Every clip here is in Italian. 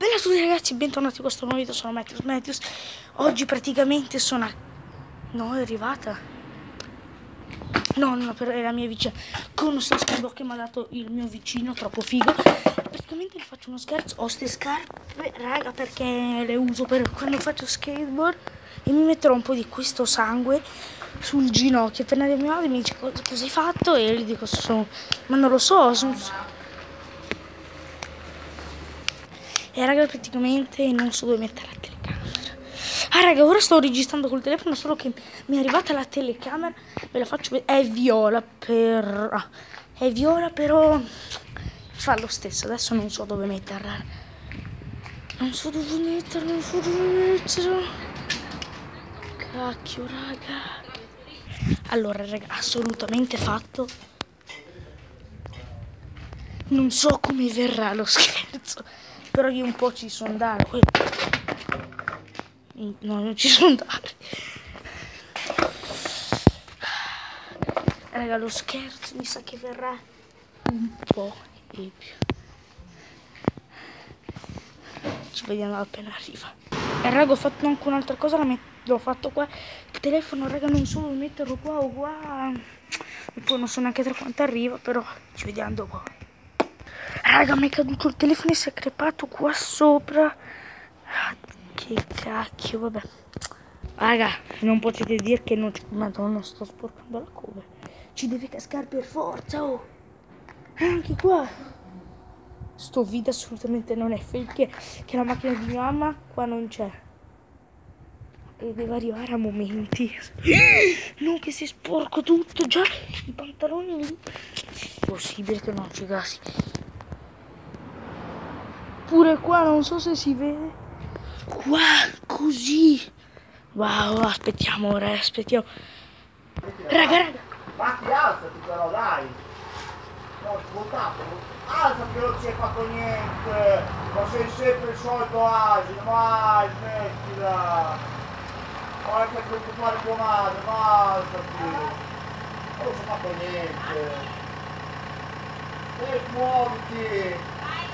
Bella a tutti ragazzi, bentornati in questo nuovo video, sono Matthews. Oggi praticamente sono No, è arrivata. No, però è la mia vicina. Con uno skateboard che mi ha dato il mio vicino, troppo figo. Praticamente le faccio uno scherzo. Ho ste scarpe, raga, perché le uso per quando faccio skateboard. E mi metterò un po' di questo sangue sul ginocchio. Per andare a mia madre mi dice cosa hai fatto? E io gli dico ma non lo so, E raga, praticamente non so dove mettere la telecamera. Ah raga, ora sto registrando col telefono, solo che mi è arrivata la telecamera. Ve la faccio vedere. È viola però fa lo stesso. Adesso non so dove metterla. Non so dove metterla. Cacchio raga. Allora raga, assolutamente fatto. Non so come verrà lo scherzo, però io un po' ci so andare. No, non ci so andare. Raga, lo scherzo mi sa che verrà un po' epio. Ci vediamo appena arriva. E raga, ho fatto anche un'altra cosa, l'ho fatto qua. Il telefono, raga, non so dove metterlo qua o qua. E poi non so neanche tra quanto arriva, però ci vediamo dopo. Raga, mi è caduto il telefono e si è crepato qua sopra. Che cacchio, vabbè. Raga, non potete dire che non... Madonna, sto sporcando la cover. Ci deve cascare per forza, oh. Anche qua. Sto video assolutamente non è fake. Che la macchina di mia mamma qua non c'è. E deve arrivare a momenti. No, che si è sporco tutto. Già, i pantaloni lì. Possibile che non ci caschi. Pure qua, non so se si vede. Qua, così. Wow, aspettiamo ora, aspettiamo. Raga. Fatti, alzati però, dai. No, svoltato. Alzati che non ci hai fatto niente. Ma sei sempre il solito asino, vai, smettila. Ma che preoccupare tua madre, ma alzati. Non ci ho fatto niente. Muoviti.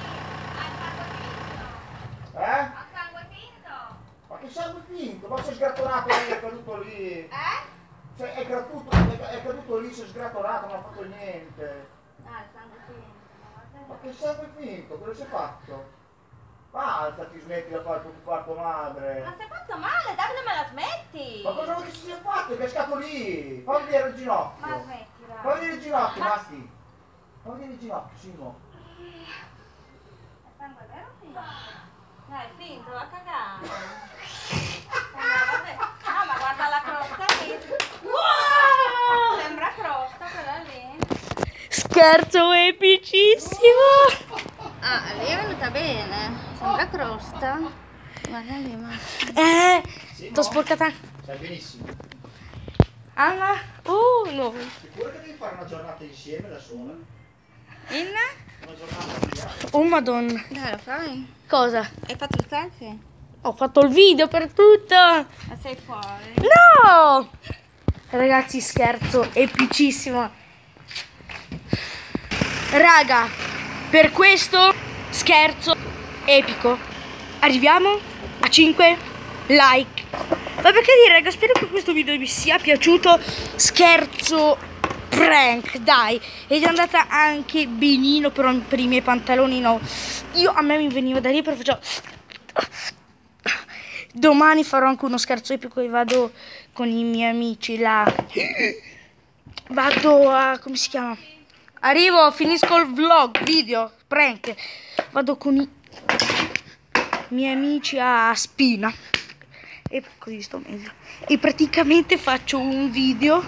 Ma che sangue finto? Ma sei sgratonato lì, è caduto lì. Cioè è caduto lì, si è sgratonato, non ha fatto niente. Ah, il sangue finto. Ma che sangue finto? Cosa si è fatto? Ma alzati, smetti da fare preoccupare tua madre. Ma sei fatto male, Davide, me la smetti? Ma cosa vuoi che si sia fatto? È cascato lì! Fammi vedere il ginocchio! Ma smettila! Fammi vedere il ginocchio, Matti! Fammi vedere il ginocchio, Simo! È sangue vero o finto? No, è finto, va a cagare! No, ma guarda la crosta lì! Wow! Sembra crosta quella lì! Scherzo epicissimo! Ah, lì è venuta bene! Sembra crosta! Guarda lì, ma... Simo? T'ho sporcata. Stai benissimo. Anna? Oh no! Sicuro che devi fare una giornata insieme da sola? Inna? Una giornata insieme? Oh madonna! Dai, lo fai? Cosa? Hai fatto il selfie? Ho fatto il video per tutto! Ma sei fuori? No! Ragazzi, scherzo epicissimo. Raga, per questo scherzo epico arriviamo a 5 like. Ma perché dire, raga, spero che questo video vi sia piaciuto. Scherzo prank, dai. Ed è andata anche benino, però per i miei pantaloni no. A me mi veniva da lì, però facevo... Domani farò anche uno scherzo epico e vado con i miei amici là. Vado a... come si chiama? Arrivo, finisco il vlog, video, prank. Vado con i miei amici a Spina. E così sto meglio. E praticamente faccio un video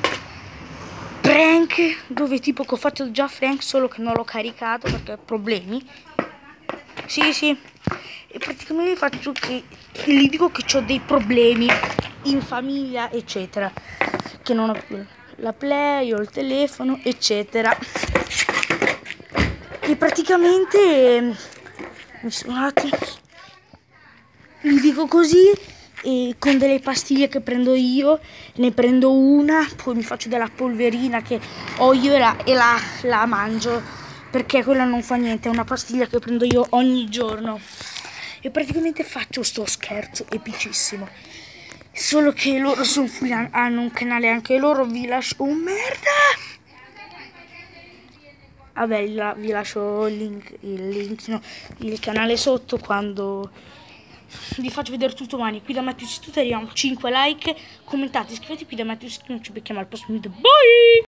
prank dove tipo che ho fatto già Frank, solo che non l'ho caricato perché ho problemi. Sì. E praticamente faccio che gli dico che ho dei problemi in famiglia, eccetera. Che non ho più la play, ho il telefono, eccetera. E praticamente mi sono un attimo, gli dico così, e con delle pastiglie che prendo io, ne prendo una, poi mi faccio della polverina che ho io e la mangio, perché quella non fa niente, è una pastiglia che prendo io ogni giorno. e praticamente faccio sto scherzo epicissimo. Solo che loro hanno un canale anche loro, vi lascio un merda. Vabbè, vi lascio il canale sotto quando vi faccio vedere tutto domani. Qui da Matteo Tutorial, 5 like, commentate, iscrivetevi qui da Matteo, non ci becchiamo al prossimo video. Bye!